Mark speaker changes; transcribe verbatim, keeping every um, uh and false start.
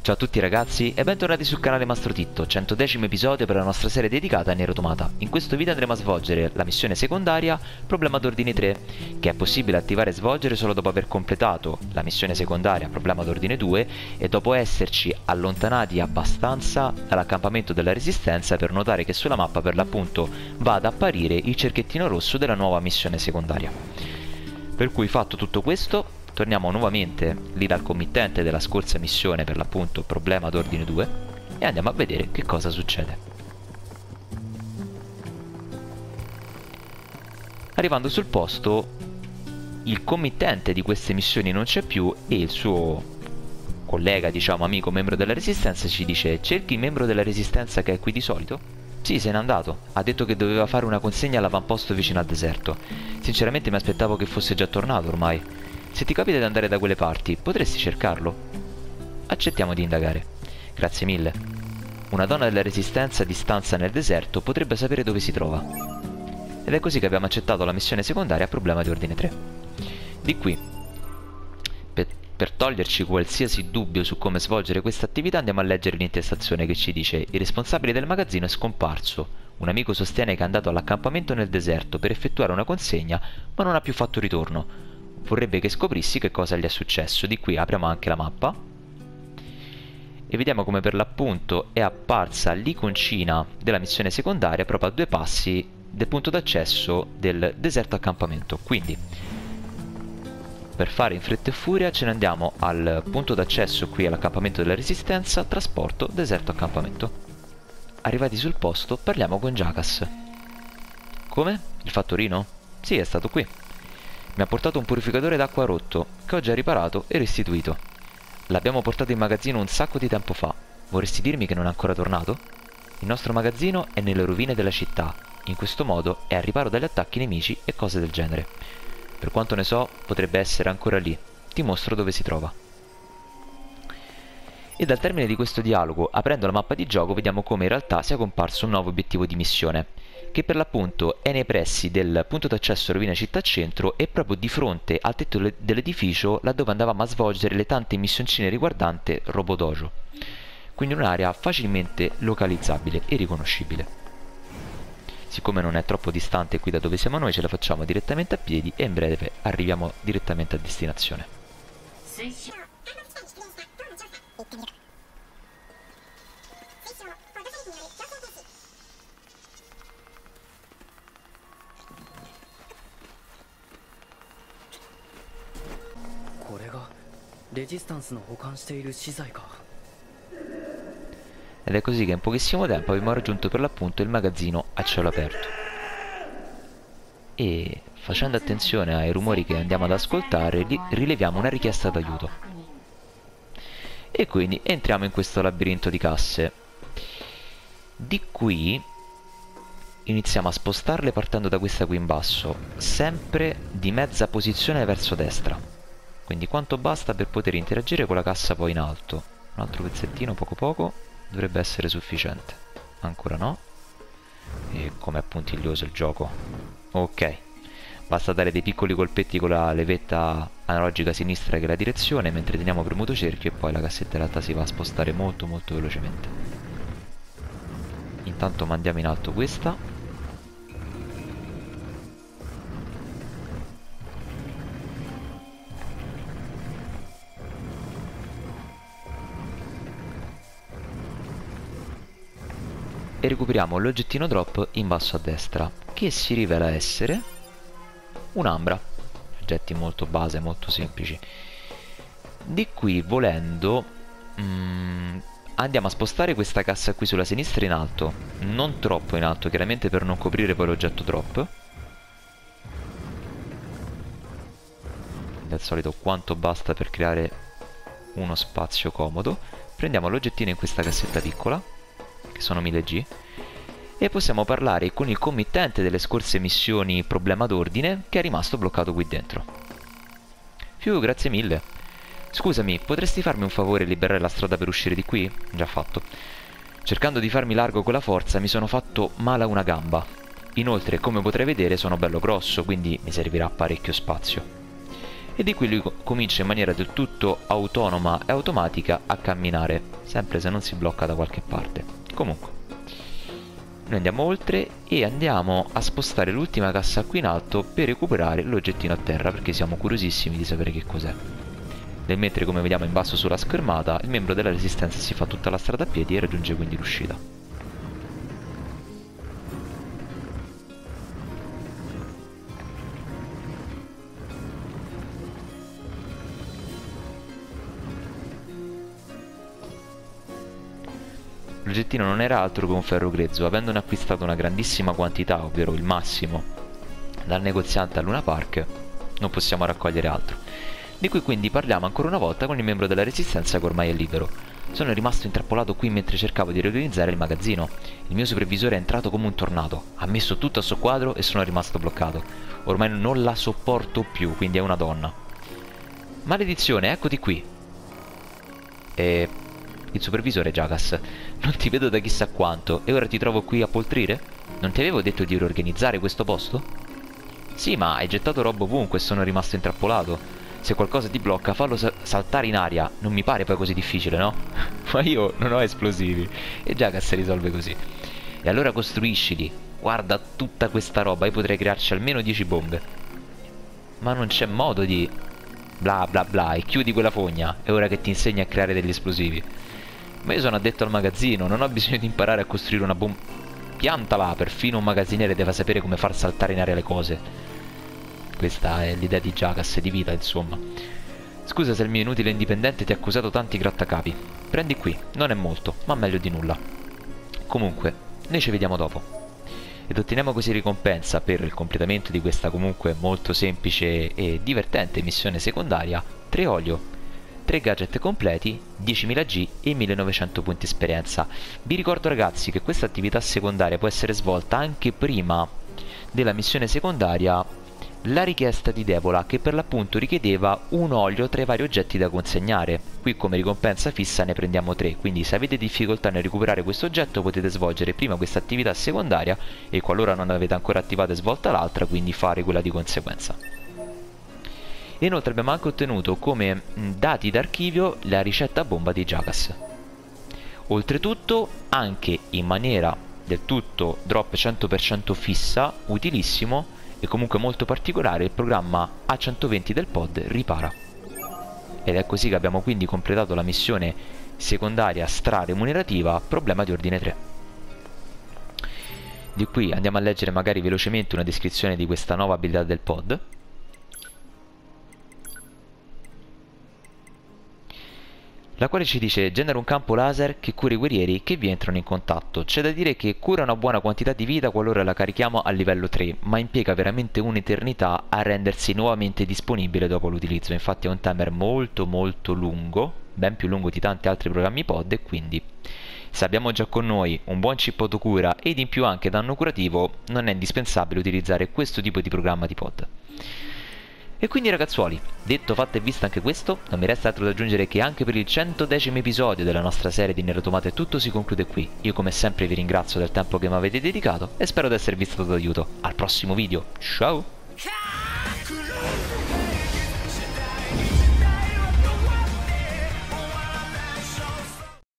Speaker 1: Ciao a tutti ragazzi e bentornati sul canale Mastrotitto, centodecimo episodio per la nostra serie dedicata a Nier Automata. In questo video andremo a svolgere la missione secondaria Problema d'ordine tre, che è possibile attivare e svolgere solo dopo aver completato la missione secondaria Problema d'ordine due e dopo esserci allontanati abbastanza dall'accampamento della Resistenza per notare che sulla mappa per l'appunto va ad apparire il cerchettino rosso della nuova missione secondaria. Per cui fatto tutto questo, torniamo nuovamente lì dal committente della scorsa missione per l'appunto Problema d'ordine due e andiamo a vedere che cosa succede. Arrivando sul posto, il committente di queste missioni non c'è più e il suo collega, diciamo amico, membro della Resistenza ci dice: cerchi il membro della Resistenza che è qui di solito? Sì, se n'è andato. Ha detto che doveva fare una consegna all'avamposto vicino al deserto. Sinceramente mi aspettavo che fosse già tornato ormai. Se ti capita di andare da quelle parti, potresti cercarlo? Accettiamo di indagare. Grazie mille. Una donna della Resistenza di stanza nel deserto potrebbe sapere dove si trova. Ed è così che abbiamo accettato la missione secondaria a Problema di ordine tre. Di qui, per, per toglierci qualsiasi dubbio su come svolgere questa attività, andiamo a leggere l'intestazione che ci dice: il responsabile del magazzino è scomparso. Un amico sostiene che è andato all'accampamento nel deserto per effettuare una consegna, ma non ha più fatto ritorno. Vorrebbe che scoprissi che cosa gli è successo. Di qui apriamo anche la mappa e vediamo come per l'appunto è apparsa l'iconcina della missione secondaria proprio a due passi del punto d'accesso del deserto accampamento. Quindi per fare in fretta e furia ce ne andiamo al punto d'accesso qui all'accampamento della Resistenza, trasporto, deserto accampamento. Arrivati sul posto parliamo con Jacas. Come? Il fattorino? Sì, è stato qui. Mi ha portato un purificatore d'acqua rotto, che ho già riparato e restituito. L'abbiamo portato in magazzino un sacco di tempo fa. Vorresti dirmi che non è ancora tornato? Il nostro magazzino è nelle rovine della città. In questo modo è al riparo dagli attacchi nemici e cose del genere. Per quanto ne so, potrebbe essere ancora lì. Ti mostro dove si trova. E dal termine di questo dialogo, aprendo la mappa di gioco, vediamo come in realtà sia comparso un nuovo obiettivo di missione, che per l'appunto è nei pressi del punto d'accesso Rovina Città Centro e proprio di fronte al tetto dell'edificio laddove andavamo a svolgere le tante missioncine riguardante Robodojo. Quindi un'area facilmente localizzabile e riconoscibile. Siccome non è troppo distante qui da dove siamo noi, ce la facciamo direttamente a piedi e in breve arriviamo direttamente a destinazione. Sì.
Speaker 2: レジスタンスの保管している資材か。
Speaker 1: Ed è così che in pochissimo tempo abbiamo raggiunto per l'appunto il magazzino a cielo aperto. E facendo attenzione ai rumori che andiamo ad ascoltare, rileviamo una richiesta d'aiuto. E quindi entriamo in questo labirinto di casse. Di qui iniziamo a spostarle partendo da questa qui in basso, sempre di mezza posizione verso destra. Quindi quanto basta per poter interagire con la cassa poi in alto. Un altro pezzettino poco poco dovrebbe essere sufficiente. Ancora no. E com'è puntiglioso il gioco. Ok. Basta dare dei piccoli colpetti con la levetta analogica sinistra che è la direzione, mentre teniamo premuto cerchio e poi la cassetta in realtà si va a spostare molto molto velocemente. Intanto mandiamo in alto questa. E recuperiamo l'oggettino drop in basso a destra, che si rivela essere un'ambra. Oggetti molto base, molto semplici. Di qui, volendo, mm, andiamo a spostare questa cassa qui sulla sinistra in alto, non troppo in alto, chiaramente per non coprire poi l'oggetto drop. Al solito quanto basta per creare uno spazio comodo. Prendiamo l'oggettino in questa cassetta piccola, che sono mille G, e possiamo parlare con il committente delle scorse missioni Problema d'ordine che è rimasto bloccato qui dentro. Fiu, grazie mille. Scusami, potresti farmi un favore e liberare la strada per uscire di qui? Già fatto. Cercando di farmi largo con la forza mi sono fatto male a una gamba. Inoltre, come potrai vedere, sono bello grosso, quindi mi servirà parecchio spazio. e di qui lui co comincia in maniera del tutto autonoma e automatica a camminare, sempre se non si blocca da qualche parte. Comunque, noi andiamo oltre e andiamo a spostare l'ultima cassa qui in alto per recuperare l'oggettino a terra, perché siamo curiosissimi di sapere che cos'è. Nel mentre, come vediamo in basso sulla schermata, il membro della Resistenza si fa tutta la strada a piedi e raggiunge quindi l'uscita. L'oggettino non era altro che un ferro grezzo, avendone acquistato una grandissima quantità, ovvero il massimo, dal negoziante a Luna Park, non possiamo raccogliere altro. Di qui quindi parliamo ancora una volta con il membro della Resistenza che ormai è libero. Sono rimasto intrappolato qui mentre cercavo di riorganizzare il magazzino. Il mio supervisore è entrato come un tornado, ha messo tutto a soqquadro e sono rimasto bloccato. Ormai non la sopporto più, quindi è una donna. Maledizione, eccoti qui. E... il supervisore Jackass, non ti vedo da chissà quanto e ora ti trovo qui a poltrire? Non ti avevo detto di riorganizzare questo posto? Sì, ma hai gettato roba ovunque e sono rimasto intrappolato. Se qualcosa ti blocca, fallo sa saltare in aria. Non mi pare poi così difficile, no? Ma io non ho esplosivi. E Jackass risolve così. E allora costruiscili. Guarda tutta questa roba, io potrei crearci almeno dieci bombe. Ma non c'è modo di... bla bla bla, e chiudi quella fogna. È ora che ti insegni a creare degli esplosivi. Ma io sono addetto al magazzino, non ho bisogno di imparare a costruire una bomba. Piantala, perfino un magazziniere deve sapere come far saltare in aria le cose. Questa è l'idea di Jackass, di vita, insomma. Scusa se il mio inutile indipendente ti ha accusato tanti grattacapi. Prendi qui, non è molto, ma meglio di nulla. Comunque, noi ci vediamo dopo. Ed otteniamo così ricompensa per il completamento di questa comunque molto semplice e divertente missione secondaria: tre olio, tre gadget completi, diecimila G e millenovecento punti esperienza. Vi ricordo ragazzi che questa attività secondaria può essere svolta anche prima della missione secondaria La richiesta di Devola, che per l'appunto richiedeva un olio tra i vari oggetti da consegnare. Qui come ricompensa fissa ne prendiamo tre, quindi se avete difficoltà nel recuperare questo oggetto potete svolgere prima questa attività secondaria e qualora non avete ancora attivata e svolta l'altra, quindi fare quella di conseguenza. Inoltre abbiamo anche ottenuto come dati d'archivio la ricetta bomba di Jackass. Oltretutto anche in maniera del tutto drop cento per cento fissa, utilissimo e comunque molto particolare, il programma A centoventi del pod ripara. Ed è così che abbiamo quindi completato la missione secondaria stra-remunerativa, problema di ordine tre. Di qui andiamo a leggere magari velocemente una descrizione di questa nuova abilità del pod. La quale ci dice: genera un campo laser che cura i guerrieri che vi entrano in contatto. C'è da dire che cura una buona quantità di vita qualora la carichiamo a livello tre, ma impiega veramente un'eternità a rendersi nuovamente disponibile dopo l'utilizzo. Infatti è un timer molto molto lungo, ben più lungo di tanti altri programmi pod, e quindi se abbiamo già con noi un buon chip autocura ed in più anche danno curativo, non è indispensabile utilizzare questo tipo di programma di pod. E quindi ragazzuoli, detto, fatto e visto anche questo, non mi resta altro da aggiungere che anche per il centodecimo episodio della nostra serie di Nier Automata tutto si conclude qui. Io come sempre vi ringrazio del tempo che mi avete dedicato e spero di esservi stato d'aiuto. Al prossimo video, ciao!